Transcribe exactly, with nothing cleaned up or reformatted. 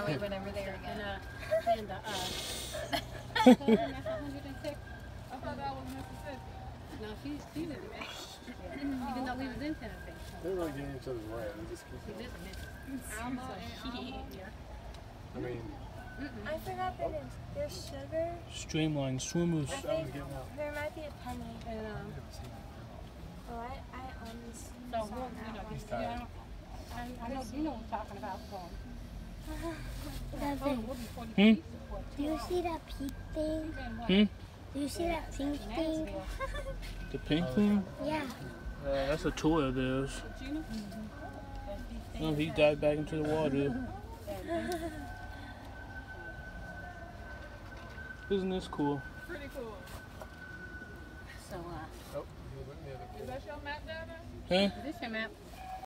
wait whenever they're again. And, uh, and, uh, uh, that's one hundred six. I thought that was Mississippi. No, she's, she's in Memphis. Yeah. Even though we was in Tennessee. They're really getting each other's way. They just keep She going. lives in Memphis. Alma and Alma. Yeah. I mean, I forgot their names. There's Sugar. Streamline swimmers. I think there might be a Penny. And, um, Oh, I, I honestly so, saw we'll, you know, that He's one. tired. I, I know you know what I'm talking about. Going. Doesn't- We'll be forty Hmm? pieces for Do you see that pink thing? Hmm? Do you see that pink thing? The pink thing? Yeah. Uh, that's a toy of theirs. No, he dived back into the water. Isn't this cool? Pretty cool. So, uh, oh, you look near the Is that your map down there? Huh? is this your map?